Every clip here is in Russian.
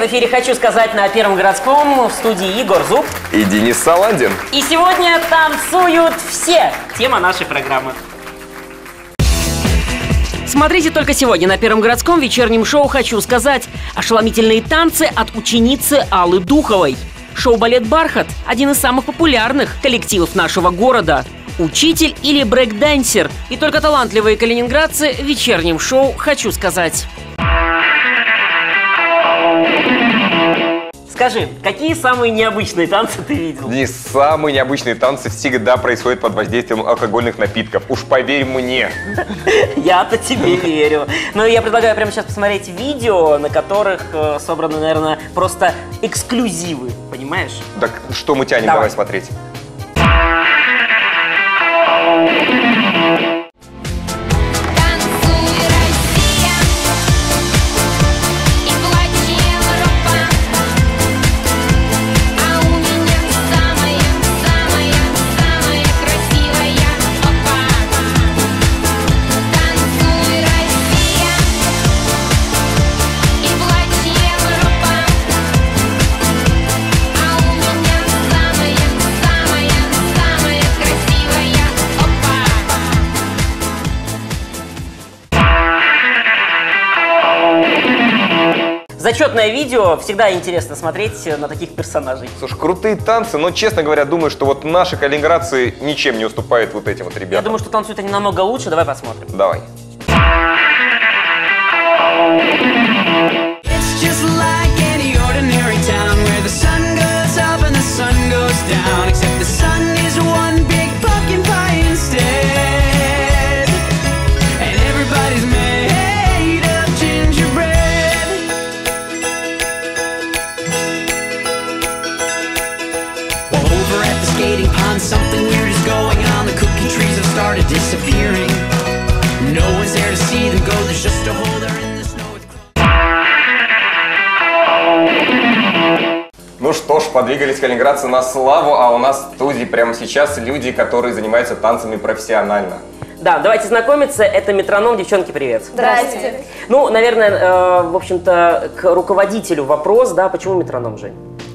в эфире «Хочу сказать» на Первом городском, в студии Егор Зуб и Денис Саландин. И сегодня танцуют все. Тема нашей программы. Смотрите только сегодня на Первом городском вечернем шоу «Хочу сказать». Ошеломительные танцы от ученицы Аллы Духовой. Шоу-балет «Бархат» – один из самых популярных коллективов нашего города. Учитель или брейк-дансер. И только талантливые калининградцы в вечернем шоу «Хочу сказать». Скажи, какие самые необычные танцы ты видел? Денис, самые необычные танцы всегда происходят под воздействием алкогольных напитков. Уж поверь мне. Я-то тебе верю. Но я предлагаю прямо сейчас посмотреть видео, на которых собраны, наверное, просто эксклюзивы. Понимаешь? Так что мы тянем? Давай смотреть. Зачетное видео, всегда интересно смотреть на таких персонажей. Слушай, крутые танцы, но, честно говоря, думаю, что вот наши калининградцы ничем не уступают вот этим вот ребятам. Я думаю, что танцуют они намного лучше, давай посмотрим. Давай. Something weird is going on. The cookie trees have started disappearing. No one's there to see them go. There's just a hole there in the snow. Ну что ж, подвигались калининградцы на славу, а у нас в студии прямо сейчас люди, которые занимаются танцами профессионально. Да, давайте знакомиться. Это метроном. Девчонки, привет. Здравствуйте. Ну, наверное, в общем-то, к руководителю вопрос, да, почему метроном, Жень?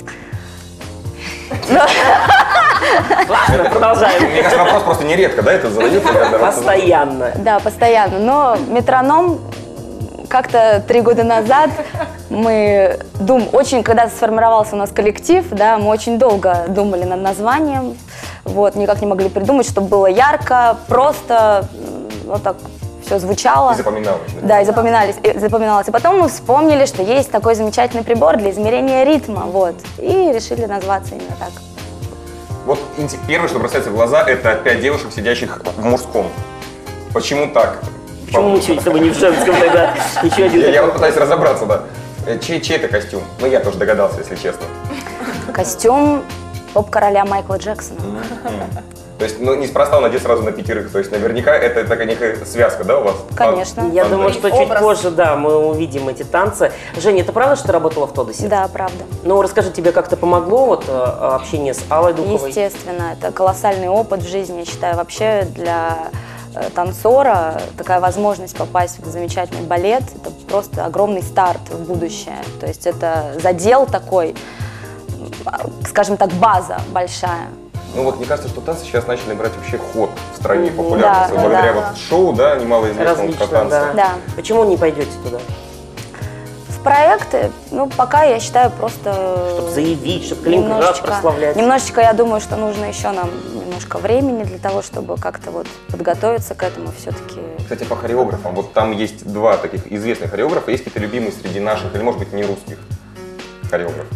Ладно, продолжаем. Мне кажется, вопрос просто нередко, да, это задают? Постоянно. Да, постоянно. Но метроном как-то 3 года назад мы очень, когда сформировался у нас коллектив, да, мы очень долго думали над названием, вот, никак не могли придумать, чтобы было ярко, просто, вот так все звучало. И запоминалось. Да, и запоминалось. И потом мы вспомнили, что есть такой замечательный прибор для измерения ритма, вот, и решили назваться именно так. Вот первое, что бросается в глаза, это 5 девушек, сидящих в мужском. Почему так? Почему мучиться бы не в женском тогда? Я вот пытаюсь разобраться, да. Чей это костюм? Ну, я тоже догадался, если честно. Костюм поп-короля Майкла Джексона. То есть, ну, неспроста он одет сразу на 5. То есть, наверняка, это такая некая связка, да, у вас? Конечно. Я думаю, что чуть позже, да, мы увидим эти танцы. Женя, это правда, что ты работала в Тодосе? Да, правда. Ну, расскажи, тебе как-то помогло вот общение с Аллой Духовой? Естественно, это колоссальный опыт в жизни, я считаю, вообще для танцора такая возможность попасть в замечательный балет, это просто огромный старт в будущее. То есть это задел такой, скажем так, база большая. Ну вот, мне кажется, что танцы сейчас начали брать вообще ход в стране, популярность. Да, благодаря вот шоу, да, немалоизвестному танцу. Да. Почему не пойдете туда? В проекты, ну, пока я считаю просто... Чтобы заявить, чтобы Калининград прославлять. Немножечко, я думаю, что нужно еще нам немножко времени для того, чтобы как-то вот подготовиться к этому все-таки. Кстати, по хореографам, вот там есть 2 таких известных хореографа, есть какие-то любимые среди наших, или, может быть, не русских хореографов?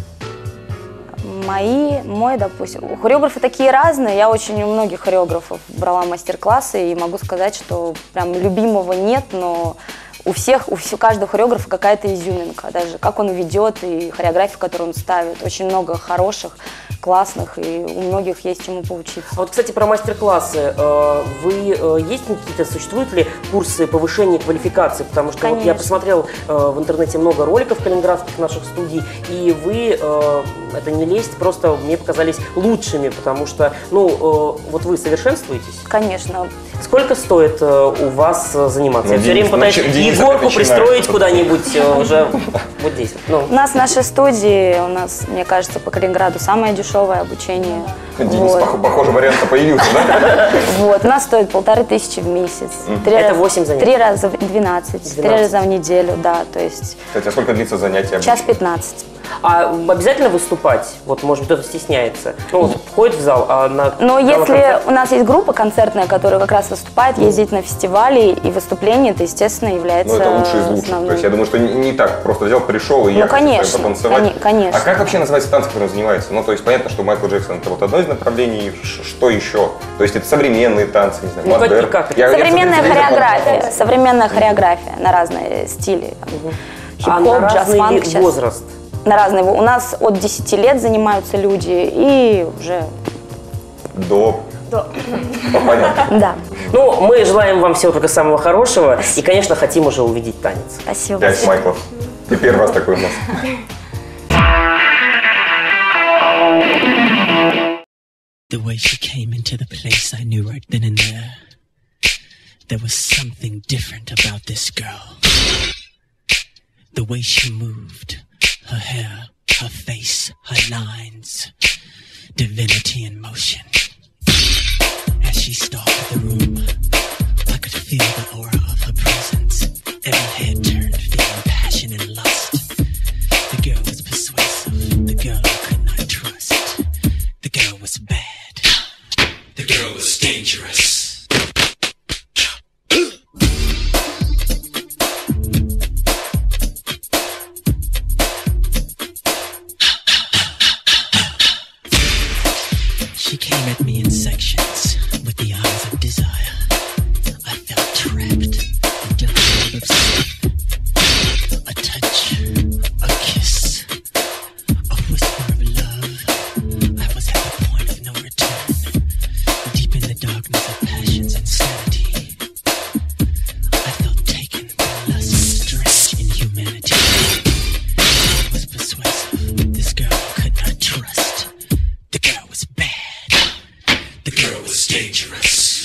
Мой, допустим. Хореографы такие разные, я очень у многих хореографов брала мастер-классы и могу сказать, что прям любимого нет, но у каждого хореографа какая-то изюминка, даже как он ведет и хореографию, которую он ставит. Очень много хороших, классных, и у многих есть чему поучиться. А вот, кстати, про мастер-классы. Есть какие-то, существуют ли курсы повышения квалификации? Потому что вот я посмотрел в интернете много роликов калининградских наших студий, и вы это не лезть, просто мне показались лучшими, потому что, ну, вот вы совершенствуетесь. Конечно. Сколько стоит у вас заниматься? Ну, Я все время пытаюсь Денис Егорку начинает. пристроить куда-нибудь уже вот здесь. Ну. У нас в нашей студии, мне кажется, по Калининграду самое дешевое обучение. Денис, похоже, вариант появился, да? Вот, у нас стоит 1500 в месяц. Это 8 занятий? 3 раза в 12, 3 раза в неделю, да, то есть Кстати, а сколько длится занятие? час 15. А обязательно выступать? Вот, может, кто-то стесняется. Ну, вот входит в зал, а на... Но если у нас есть группа концертная, которая как раз выступает, ездить на фестивали, и выступление, это, естественно, является Ну, это лучший из лучших. основным. То есть я думаю, что не так просто взял, пришел и Ну, я хочу конечно, потанцевать. конечно. А как вообще называется танцы, которым он занимается? Ну, то есть понятно, что Майкл Джексон это вот одно из направлений, что еще? То есть это современные танцы, не знаю, Ну, модерн. как? Современная хореография, современная хореография на разные стили. А Хип-хоп, на джаз, разный фанк сейчас. возраст? На разные. У нас от 10 лет занимаются люди и уже... До. Понятно. Да. Ну, мы желаем вам всего только самого хорошего и, конечно, хотим уже увидеть танец. Спасибо. 5 Майклов. И первый раз такой у нас. The way she came into the place, I knew right then and there. There was something different about this girl. The way she moved, her hair, her face, her lines, divinity in motion. As she stalked the room, I could feel the aura of her presence. Every head turned, feeling passion and lust. The girl was persuasive, the girl I could not trust. The girl was bad, the girl was dangerous. She came at me in sections with the eyes of desire. I felt trapped until her lips. A touch, a kiss, a whisper of love. I was at the point of no return, deep in the darkness of passion's insanity. I felt taken by lust, strange inhumanity. She was persuasive. This girl I could not trust. The girl was bad. The girl was dangerous.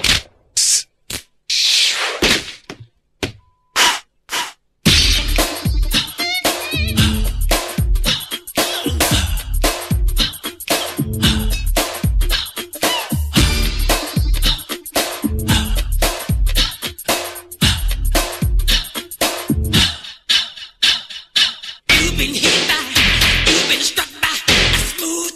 You've been hit by, you've been struck by a smooth.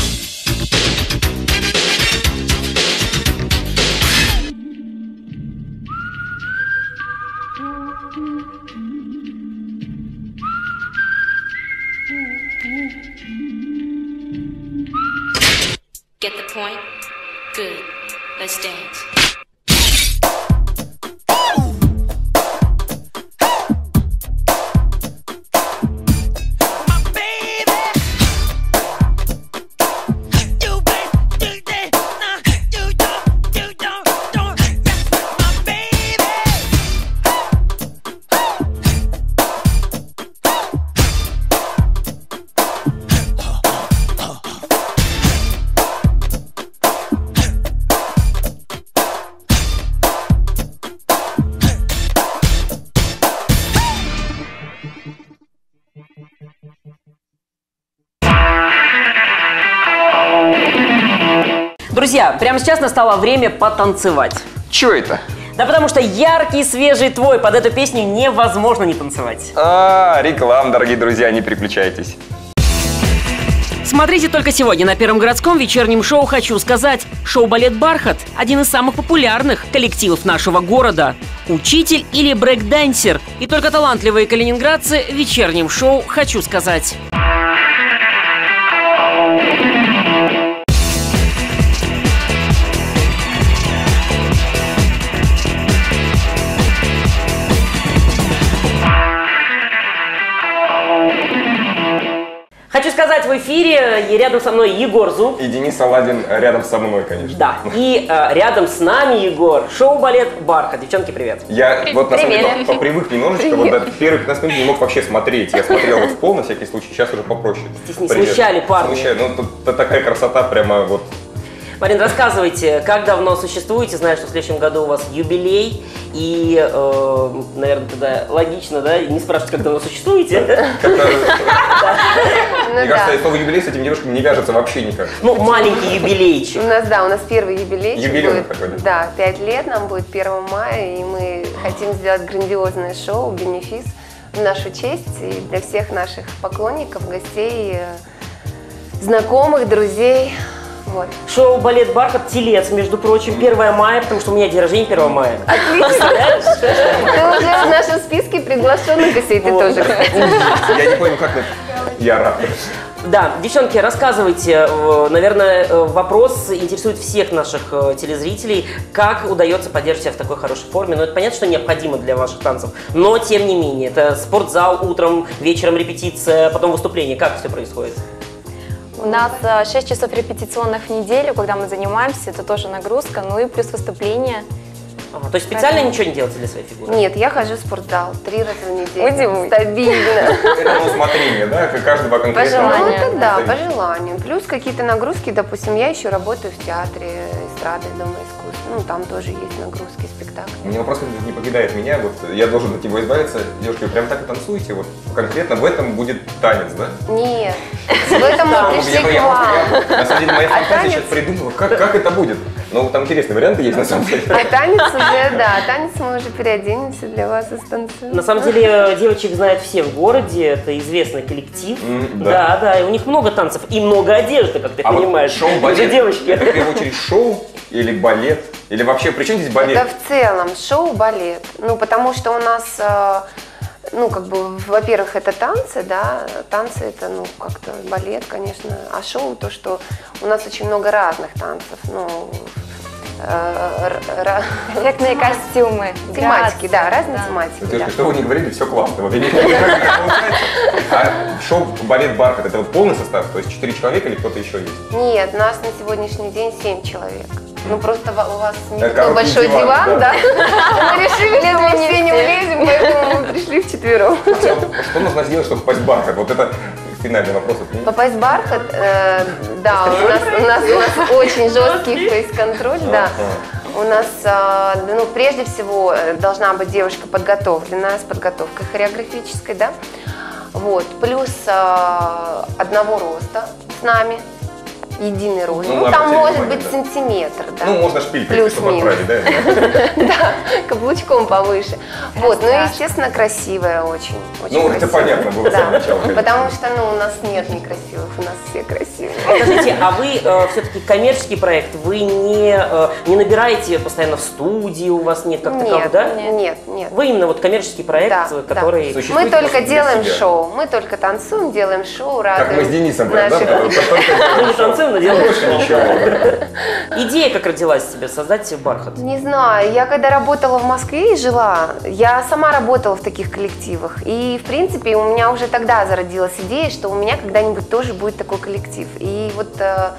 Get the point? Good. Let's dance. Друзья, прямо сейчас настало время потанцевать. Чё это? Да потому что яркий, свежий твой, под эту песню невозможно не танцевать. Реклама, дорогие друзья, не переключайтесь. Смотрите только сегодня на Первом городском вечернем шоу «Хочу сказать». Шоу-балет «Бархат» – один из самых популярных коллективов нашего города. Учитель или брейк-дансер. И только талантливые калининградцы в вечернем шоу «Хочу сказать». «Хочу сказать» в эфире. эфире, и рядом со мной Егор Зуб. И Денис Аладдин рядом со мной, конечно. Да, и рядом с нами Егор, шоу-балет «Бархат». Девчонки, привет. Я вот на самом деле попривык немножечко, вот до первых 15 минут не мог вообще смотреть. Я смотрел вот в пол на всякий случай, сейчас уже попроще. Здесь не смущали парни. Смущали, ну тут такая красота прямо вот. Марин, рассказывайте, как давно существуете? Знаю, что в следующем году у вас юбилей. И, наверное, тогда логично, да, не спрашивать, как давно существуете. Мне кажется, слово юбилей с этими девушками не вяжется вообще никак. Ну, маленький юбилейчик. У нас первый юбилейчик Юбилейный будет. такой, да? Да, 5 лет нам будет 1 мая, и мы хотим сделать грандиозное шоу, бенефис в нашу честь и для всех наших поклонников, гостей, знакомых, друзей. Вот. Шоу «Балет Бархат», телец, между прочим, 1 мая, потому что у меня день рождения 1 мая. Отлично! Ты уже в нашем списке приглашенных гостей, ты тоже, кстати. Я не понял, как это. Я рад. Да, девчонки, рассказывайте. Наверное, вопрос интересует всех наших телезрителей. Как удается поддерживать себя в такой хорошей форме? Ну, это понятно, что необходимо для ваших танцев, но тем не менее. Это спортзал утром, вечером репетиция, потом выступление. Как все происходит? У нас 6 часов репетиционных в неделю, когда мы занимаемся, это тоже нагрузка, ну и плюс выступление. То есть специально ничего не делаете для своей фигуры? Нет, я хожу в спортзал 3 раза в неделю. Удивительно. Стабильно. Это на усмотрение, да? Каждого конкретного. Ну, желанию. это да, по желанию. Плюс какие-то нагрузки, допустим, я еще работаю в театре эстрады, Дома искусств. Ну, там тоже есть нагрузки, спектакли. У меня вопрос не покидает меня, вот я должен от него избавиться. Девушки, вы прям так и танцуете? Вот конкретно в этом будет танец, да? Нет, в этом мы пришли к вам. На самом деле моя фантазия танец? сейчас придумала, как это будет. Ну, там интересные варианты есть на самом деле. А танец уже, да, танец мы уже переоденемся для вас и станцуем. На самом деле девочек знают все в городе, это известный коллектив. Да. Да, и у них много танцев и много одежды, как ты А понимаешь. вот шоу-балет, Уже девочки. это в первую очередь шоу или балет? Или вообще, при чем здесь балет? Это в целом шоу-балет. Ну, потому что у нас, ну, как бы, во-первых, это танцы, да, танцы это, ну, как-то балет, конечно, а шоу то, что у нас очень много разных танцев, ну, Эффектные костюмы, тематики, грация, да, разные да. тематики. Девушки, Да. что вы не говорили, все классно. Вот я не понимаю, как это получается. А шоу «Балет Бархат» — это вот полный состав? То есть 4 человека или кто-то еще есть? Нет, нас на сегодняшний день 7 человек. Ну, просто у вас не такой короткий большой диван, диван, да. да? Мы решили, что мы все не влезем, поэтому мы пришли вчетвером. Что нужно сделать, чтобы попасть в Бархат? Вот это финальный вопрос от меня. Попасть в Бархат, да, у нас очень жесткий фейс-контроль, да. У нас, ну, прежде всего, должна быть девушка подготовленная, с подготовкой хореографической, да. Вот, плюс одного роста с нами, единый рост. Ну, Ну, ладно, там теперь может внимание, быть да. сантиметр, да. Ну, можно шпилькой, чтобы Плюс-минус. отправить, да? Да, каблучком повыше. Вот, ну и, естественно, красивая очень. Ну, это красивая. понятно было с самого Да, начала, конечно. потому что, ну, у нас нет некрасивых, у нас все красивые. Скажите, а вы все-таки коммерческий проект, вы не набираете постоянно в студии, у вас нет как такового, Нет, да? нет, нет. Вы именно вот коммерческий проект, Да, который... да. Существует Мы только просто для делаем себя. шоу, мы только танцуем, делаем шоу, радуем. Как мы с Денисом, прям, да? наших- Мы не танцуем, но делаем Больше ничего. Идея как родилась у тебя создать «Бархат»? Не знаю, я когда работала в Москве и жила, я сама работала в таких коллективах. И, в принципе, у меня уже тогда зародилась идея, что у меня когда-нибудь тоже будет такой коллектив. И вот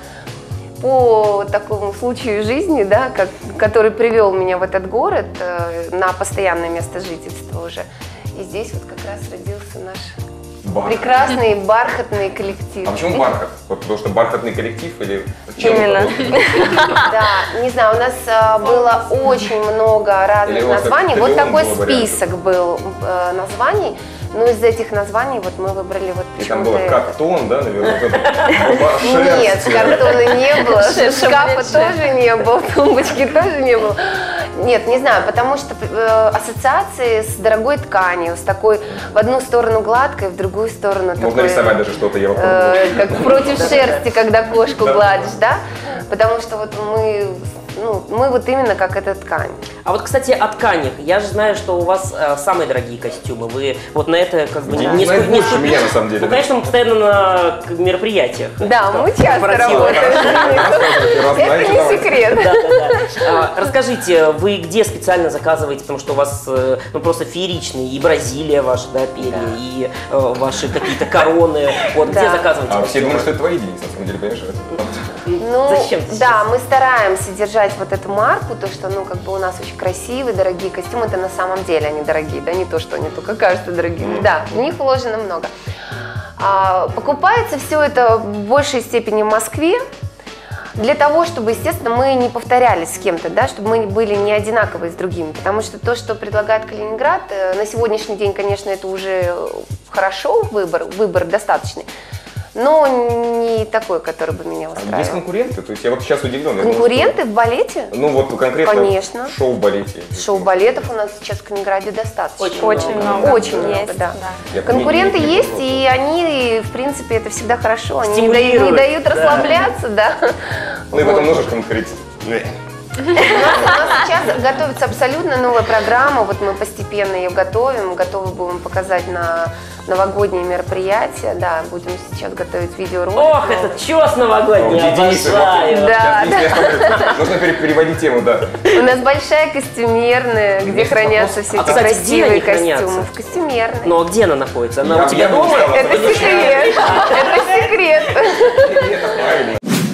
по такому случаю жизни, да, который привел меня в этот город на постоянное место жительства уже, и здесь вот как раз родился наш Бархат. прекрасный бархатный коллектив. А почему Бархат? Вот потому что бархатный коллектив или чем Именно. это было? Да, не знаю, у нас было очень много Или разных у вас названий. как Вот миллион такой было вариантов? список был названий. Но из этих названий вот мы выбрали вот И там почему-то было это. картон, да, наверное? Нет, картона не было, шкафа тоже не было, тумбочки тоже не было. Нет, не знаю, потому что ассоциации с дорогой тканью, с такой в одну сторону гладкой, в другую сторону Можно такой, рисовать даже что-то, я попробую. как против шерсти, когда кошку Да. гладишь, да? Потому что вот мы вот именно как эта ткань. А А вот, кстати, о тканях. Я же знаю, что у вас самые дорогие костюмы. Вы вот на это как бы не знает больше меня, на самом деле. Ну, конечно, мы постоянно на мероприятиях. Да, мы часто корпоративах. работаем. Это не секрет. Да. Расскажите, вы где специально заказываете, потому что у вас ну, просто фееричные, и Бразилия ваша, да, перья, и ваши какие-то короны. Вот где Да. заказываете? А все думают, что это твои деньги, на самом деле, понимаешь? Ну, Зачем ты да, мы стараемся держать вот эту марку, то, что, ну, как бы у нас очень красивые, дорогие костюмы, это на самом деле они дорогие, да, не то, что они только кажутся дорогими, да, в них вложено много. Покупается все это в большей степени в Москве, для того, чтобы, естественно, мы не повторялись с кем-то, да, чтобы мы были не одинаковые с другими, потому что то, что предлагает Калининград, на сегодняшний день, конечно, это уже хорошо, выбор достаточный, но не такой, который бы меня устраивал. Есть конкуренты? То есть я вот сейчас удивлен. Конкуренты в балете? Ну вот конкретно Конечно. в шоу-балете. Шоу-балетов у нас сейчас в Калининграде достаточно. Очень много. Очень много, да. Я Конкуренты не есть, пробовал. и они, в принципе, это всегда хорошо. Они не Стимулируют, дают да. расслабляться, да. Ну и в этом нужно конкурировать. У нас сейчас готовится абсолютно новая программа, вот мы постепенно ее готовим, готовы будем показать на новогодние мероприятия, да, будем сейчас готовить видеоролик. Ох, этот чёс новогодний, Денис, обожаю. Да, Нужно переводить тему, да. У нас большая костюмерная, где хранятся все А, эти кстати, где красивые они хранятся? костюмы. В костюмерной. Ну а где она находится? Она Я- у тебя я бы не дома? сказал. Это секрет. Это секрет. Это правильно.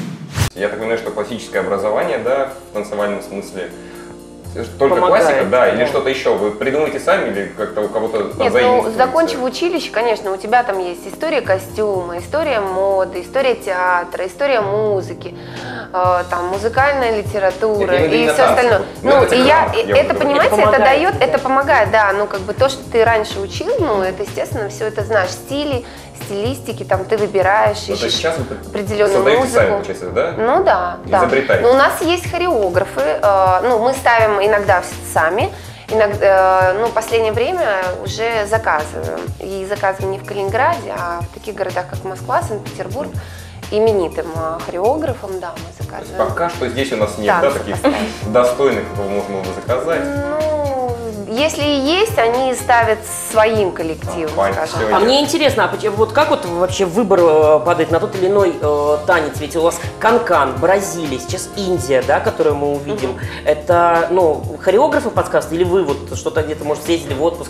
Я так понимаю, что классическое образование, да, в танцевальном смысле, только Помогает. классика, да, или Да. что-то еще? Вы придумаете сами или как-то у кого-то Нет, ну, позаимствуете? закончив училище, конечно, у тебя там есть история костюма, история моды, история театра, история музыки, там музыкальная литература Это именно и все танцы. остальное. Ну, Ну, это и грамотно, я это, вот понимаете, говорю. это Это дает, помогает, это помогает, да, ну, как бы то, что ты раньше учил, ну, это, естественно, все это знаешь, стили, стилистики, там, ты выбираешь, Ну, то есть ищешь сейчас вы определенную создаете музыку. сами, получается, да? Ну да, да. Изобретаете. Но у нас есть хореографы, ну мы ставим иногда сами, иногда, ну в последнее время уже заказываем. И заказываем не в Калининграде, а в таких городах, как Москва, Санкт-Петербург, именитым хореографом, да, мы заказываем. Пока что здесь у нас нет, Да, да, таких достойных, кого можно было заказать. Ну, если и есть, они ставят своим коллективом, Понятно. скажем. А мне интересно, а вот как вот вообще выбор падает на тот или иной танец? Ведь у вас Канкан, Бразилия, сейчас Индия, да, которую мы увидим. Это, ну, хореографы подсказывают, или вы вот что-то где-то, может, съездили в отпуск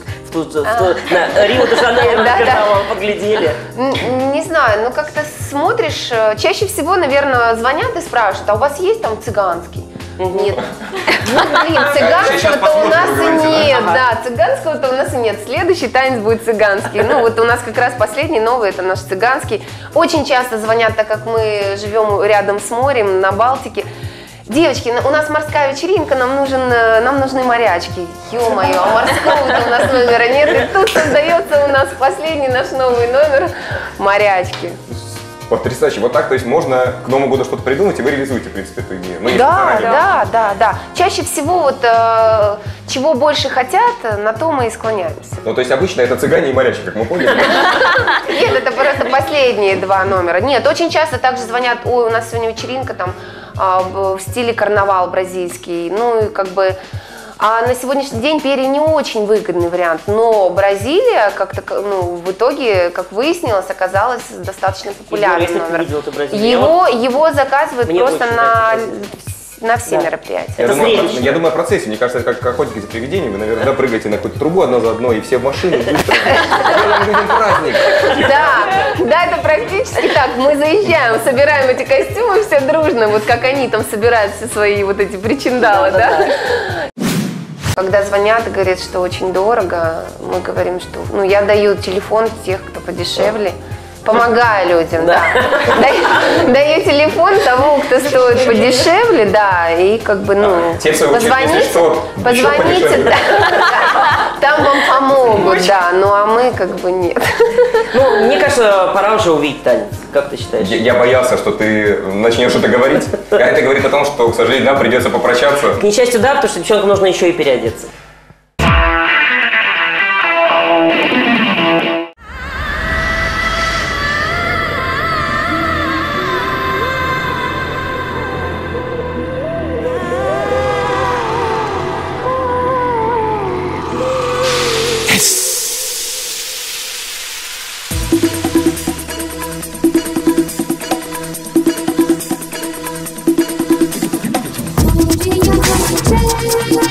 на Рио-де-Жанейро, Да, да. поглядели? Не знаю, ну как-то смотришь, чаще всего, наверное, звонят и спрашивают, а у вас есть там цыганский? Нет. Ну, блин, цыганского-то у нас и нет, да, цыганского-то у нас и нет. Следующий танец будет цыганский. Ну, вот у нас как раз последний новый, это наш цыганский. Очень часто звонят, так как мы живем рядом с морем, на Балтике. Девочки, у нас морская вечеринка, нам нужны морячки. Ё-моё, а морского-то у нас номера нет. И тут создается у нас последний наш новый номер морячки. Потрясающе. Вот так, то есть можно к Новому году что-то придумать, и вы реализуете, в принципе, эту идею. Ну, если Да, заранее. да. Чаще всего вот чего больше хотят, на то мы и склоняемся. Ну, то есть обычно это цыгане и морячки, как мы поняли. Нет, это просто последние два номера. Нет, очень часто также звонят, ой, у нас сегодня вечеринка там в стиле карнавал бразильский. Ну и как бы... А на сегодняшний день перья не очень выгодный вариант, но Бразилия как-то, ну, в итоге, как выяснилось, оказалась достаточно популярным Если бы ты номером. видела эту Бразилию, Его заказывают Мне просто очень на все Да. мероприятия. Это зрелище. Я думаю о процессе. Мне кажется, это как охотники за привидениями. Вы, наверное, прыгаете на какую-то трубу одно за одной, и все в машину быстро. Делаем людям праздник. Да, это практически так. Мы заезжаем, собираем эти костюмы все дружно, вот как они там собирают все свои вот эти причиндалы, да? Когда звонят и говорят, что очень дорого, мы говорим, что, ну, я даю телефон тех, кто подешевле. Помогаю людям, да. Даю телефон тому, кто стоит подешевле, да, и как бы, ну, Те, в свою очередь, если что, еще позвоните, подешевле. да, там вам помогут, да, ну а мы как бы нет. Ну, мне кажется, пора уже увидеть танец. Как ты считаешь? Я боялся, что ты начнешь это говорить. А это говорит о том, что, к сожалению, нам придется попрощаться. К несчастью, да, потому что девчонкам нужно еще и переодеться.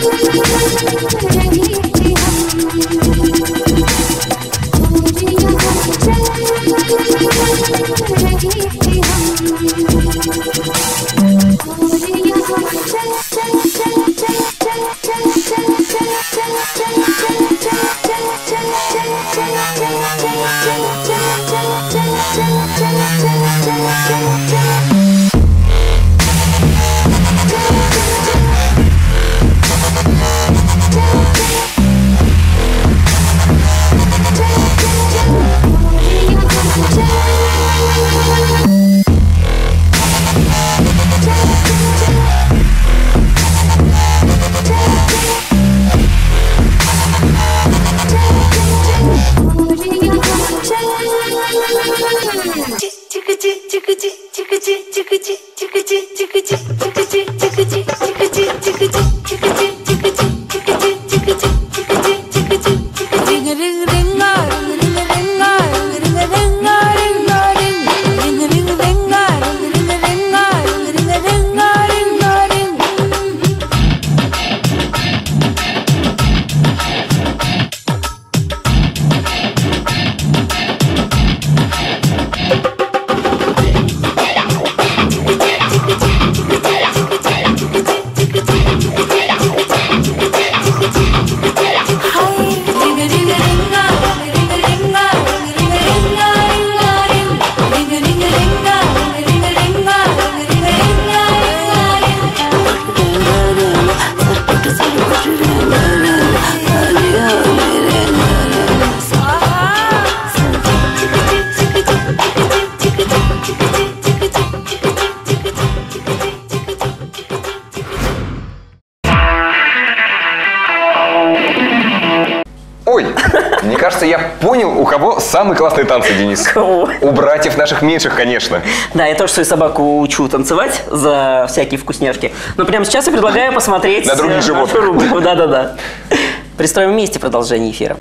Ой, мне кажется, я понял, у кого самые классные танцы, Денис. Кого? У братьев наших меньших, конечно. Да, я тоже свою собаку учу танцевать за всякие вкусняшки. Но прямо сейчас я предлагаю посмотреть... На других животных. нашу рубрику. Да-да-да. Пристроим вместе продолжение эфира.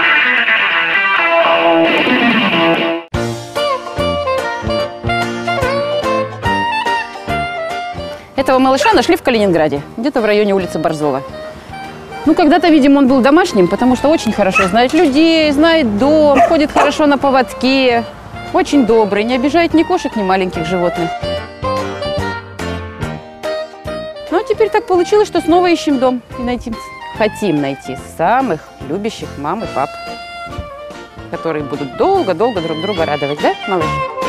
Этого малыша нашли в Калининграде, где-то в районе улицы Борзова. Ну, когда-то, видимо, он был домашним, потому что очень хорошо знает людей, знает дом, ходит хорошо на поводке. Очень добрый, не обижает ни кошек, ни маленьких животных. Ну, а теперь так получилось, что снова ищем дом и хотим найти самых любящих мам и пап, которые будут долго-долго друг друга радовать, да, малыш?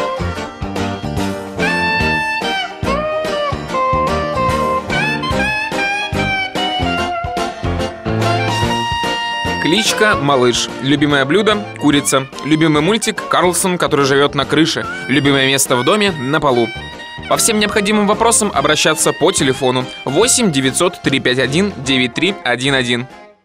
Кличка Малыш. Любимое блюдо – курица. Любимый мультик – Карлсон, который живет на крыше. Любимое место в доме – на полу. По всем необходимым вопросам обращаться по телефону 8 900 351 9311.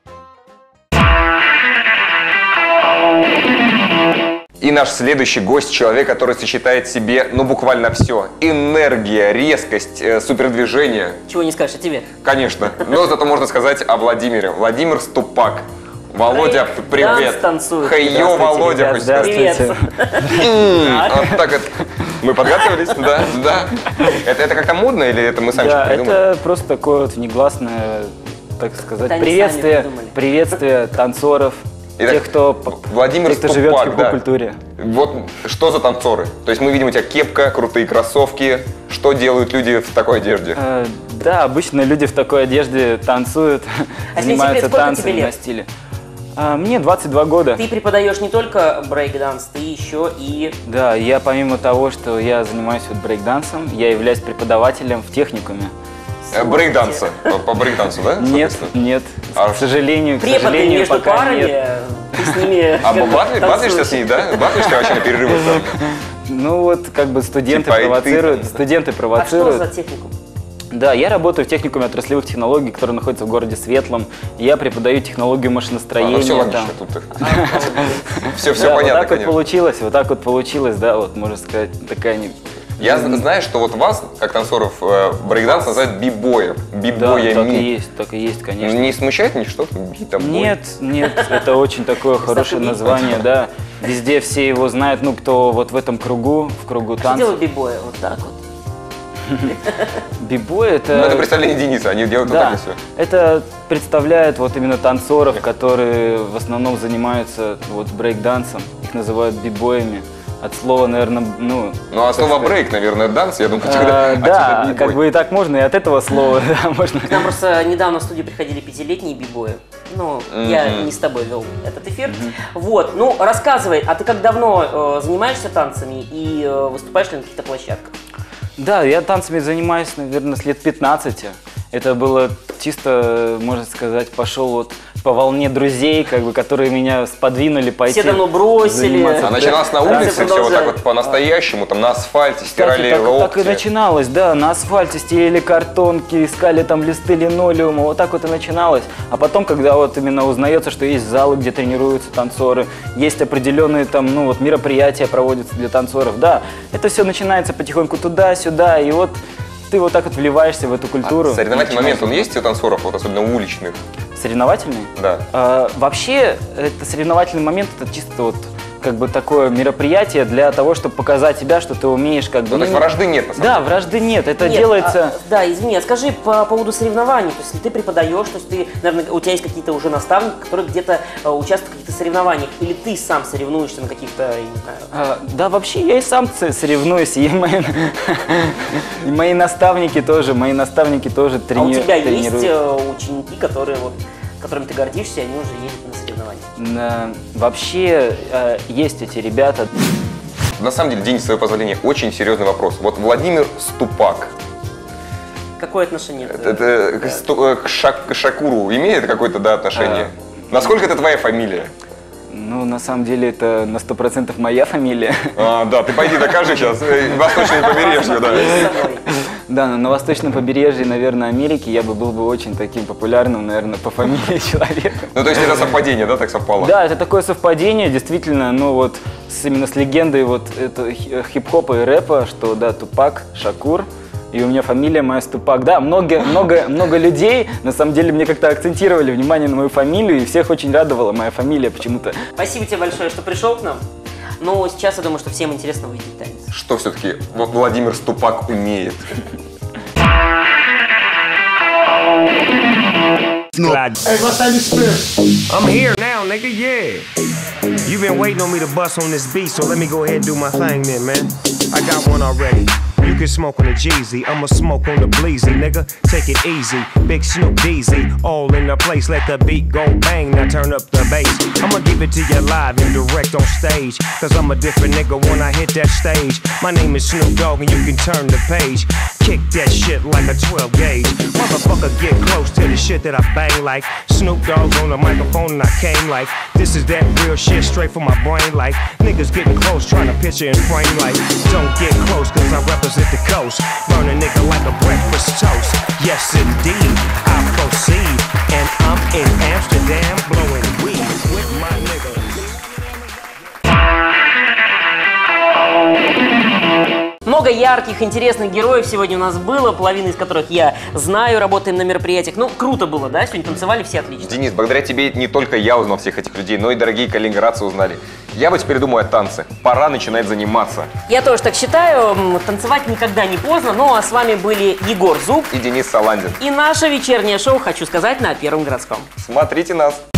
И наш следующий гость – человек, который сочетает в себе, ну, буквально все. Энергия, резкость, супердвижение. Чего не скажешь о тебе? Конечно. Но зато можно сказать о Владимире. Владимир Ступак. Володя, привет. Хей-йо, Володя. Привет. Вот так вот. Мы подготовились, да. Это как-то модно или это мы сами что-то придумали? Это просто такое вот внегласное, так сказать, приветствие танцоров. Итак, тех, кто живет в хип-хоп-культуре. Вот что за танцоры? То есть мы видим у тебя кепка, крутые кроссовки. Что делают люди в такой одежде? Да, обычно люди в такой одежде танцуют, занимаются танцами на стиле. Мне 22 года. Ты преподаешь не только брейк-данс, ты еще и... Да, я помимо того, что я занимаюсь вот брейк-дансом, я являюсь преподавателем в техникуме. Брейк-данса? По брейк-дансу, да? Нет, к сожалению, между пока парами, нет. Ты с ними батлишься с ней, да? Батлишься вообще на перерывах? Ну вот, как бы студенты провоцируют. А что за техникум? Да, я работаю в техникуме отраслевых технологий, который находится в городе Светлом. Я преподаю технологию машиностроения. Все логично тут. Все понятно, конечно. Вот так вот получилось, да, вот можно сказать, такая... Я знаю, что вот вас, как танцоров брейкданс, называют бибоем. Да, так и есть, конечно. Не смущает ничто? Нет, это очень такое хорошее название, да. Везде все его знают, ну, кто вот в этом кругу, в кругу танцев. Что делают бибои? Вот так вот. Бибой это... Ну, это представление Дениса, они делают вот так и все. Это представляет вот именно танцоров, которые в основном занимаются вот брейк-дансом. Их называют бибоями. От слова, наверное, ну... Ну, а слово брейк, наверное, данс, я думаю, да, как бы и так можно, и от этого слова можно. К нам просто недавно в студию приходили 5-летние бибои. Ну, я не с тобой вел этот эфир. Вот, ну, рассказывай, а ты как давно занимаешься танцами и выступаешь ли на каких-то площадках? Да, я танцами занимаюсь, наверное, с лет 15. Это было чисто, можно сказать, пошел вот по волне друзей, как бы, которые меня сподвинули пойти. Все давно бросили. А начиналось на улице, все вот так вот по-настоящему, там на асфальте, стирали локти. Так и начиналось, да, на асфальте стелили картонки, искали там листы линолеума, вот так вот и начиналось. А потом, когда вот именно узнается, что есть залы, где тренируются танцоры, есть определенные там, ну вот мероприятия проводятся для танцоров, да, это все начинается потихоньку туда-сюда, и вот ты вот так вот вливаешься в эту культуру. А соревновательный момент, он есть у танцоров, вот особенно уличных? Соревновательный? Да. Вообще, это соревновательный момент, это чисто вот как бы такое мероприятие для того, чтобы показать себя, что ты умеешь как бы... Ну, то есть вражды нет, на самом деле? Да, вражды нет, это делается... Да, извини, а скажи по поводу соревнований, то есть ты преподаешь, то есть ты, наверное, у тебя есть какие-то уже наставники, которые где-то участвуют в каких-то соревнованиях, или ты сам соревнуешься на каких-то, я не знаю... Да, вообще я и сам соревнуюсь, и мои наставники тоже тренируют. А у тебя есть ученики, которые вот... которыми ты гордишься, и они уже едут на соревнования? Вообще есть эти ребята. На самом деле, Денис, с твоего позволения, очень серьезный вопрос. Вот Владимир Ступак. Какое отношение? Это к Шакуру имеет какое-то, да, отношение? Насколько это твоя фамилия? Ну, на самом деле, это на 100% моя фамилия. Да, ты пойди докажи сейчас, восточное побережье, да. Да, на восточном побережье, наверное, Америки я был бы очень таким популярным, наверное, по фамилии человека. Ну, то есть это совпадение, да, так совпало? Да, это такое совпадение, действительно, ну вот, именно с легендой вот это хип-хопа и рэпа, что, да, Тупак Шакур. И у меня фамилия моя Ступак. Да, много людей, на самом деле, мне как-то акцентировали внимание на мою фамилию, и всех очень радовала моя фамилия почему-то. Спасибо тебе большое, что пришел к нам. Ну, сейчас я думаю, что всем интересно увидеть танец. Что все-таки Владимир Ступак умеет? Hey, what's that spit? I'm here now, nigga, yeah. You've been waiting on me to bust on this beat, so let me go ahead and do my thing then, man. I got one already. You can smoke on the Jeezy, I'ma smoke on the Bleezy, nigga. Take it easy, Big Snoop Deezy, all in the place. Let the beat go bang, now turn up the bass. I'ma give it to you live and direct on stage, cause I'm a different nigga when I hit that stage. My name is Snoop Dogg and you can turn the page. Kick that shit like a 12 gauge. Motherfucker, get close to the shit that I bang like. Snoop Dogg's on the microphone and I came like, this is that real shit straight from my brain like. Niggas getting close, trying to picture and frame like. Don't get close, cause I represent the coast. Burn a nigga like a breakfast toast. Yes indeed, I proceed. And I'm in Amsterdam blowing weed with my niggas. Много ярких, интересных героев сегодня у нас было, половина из которых я знаю, работаем на мероприятиях. Ну, круто было, да? Сегодня танцевали все отлично. Денис, благодаря тебе не только я узнал всех этих людей, но и дорогие калининградцы узнали. Я бы теперь думаю о танце. Пора начинать заниматься. Я тоже так считаю. Танцевать никогда не поздно. Ну, а с вами были Егор Зуб и Денис Саландин. И наше вечернее шоу «Хочу сказать» на Первом городском. Смотрите нас.